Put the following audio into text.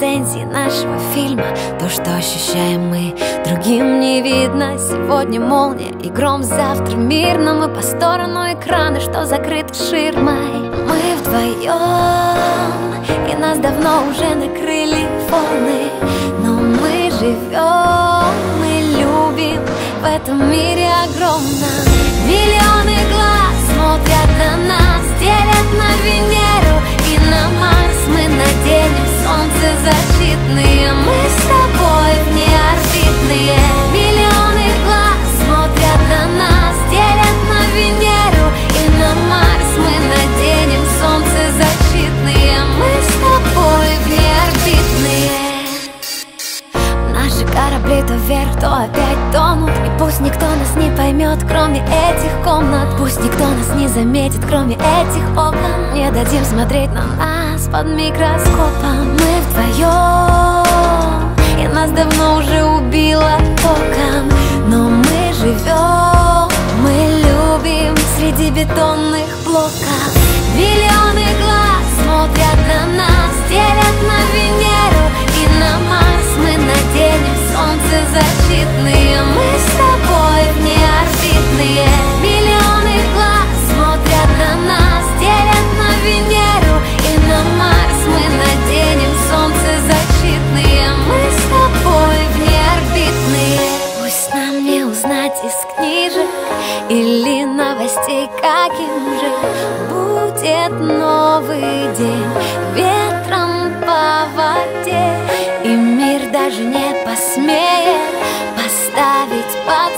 рецензии нашего фильма. То, что ощущаем мы, другим не видно. Сегодня молния и гром, завтра мирно. Мы по сторону экрана, что закрыты ширмой. Мы вдвоем, и нас давно уже накрыли волны. Но мы живем, мы любим в этом мире огромном. Миллионы глаз смотрят на нас, делят на Венеру и на Марс. Мы наденем солнцезащитные, мы с тобой внеорбитные. Миллионы глаз смотрят на нас, делят на Венеру и на Марс. Мы наденем солнцезащитные, мы с тобой внеорбитные. Наши корабли то вверх, то опять тонут. И пусть никто нас не поймет, кроме этих комнат. Пусть никто нас не заметит, кроме этих окон. Не дадим смотреть на нас под микроскопом. Мы вдвоем, и нас давно уже убило током. Но мы живем, мы любим среди бетонных блоков. Миллионы глаз смотрят на нас, делят на Венеру и на Марс. Мы наденем солнцезащитные, мы с тобой внеорбитные. Миллионы глаз смотрят на нас, делят на Венеру и на Марс. Мы наденем солнцезащитные, мы с тобой внеорбитные. Пусть нам не узнать из книжек или новостей, каким же будет новый день ветром по воде. И мир даже не посмеет поставить под